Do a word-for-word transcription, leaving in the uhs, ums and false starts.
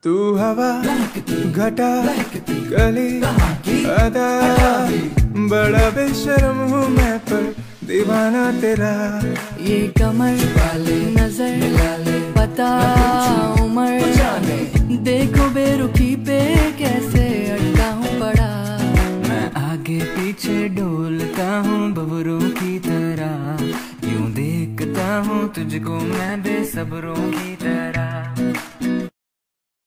तू हवा घटा कली अदा, बड़ा बेशर्म हूँ मैं पर दीवाना तेरा। ये कमर वाले नजर पता उमर, देखो बेरुखी पे कैसे अटका हूँ पड़ा। मैं आगे पीछे डोलता हूँ बबरों की तरह, यूं देखता हूँ तुझको मैं बेसब्रों की तरह।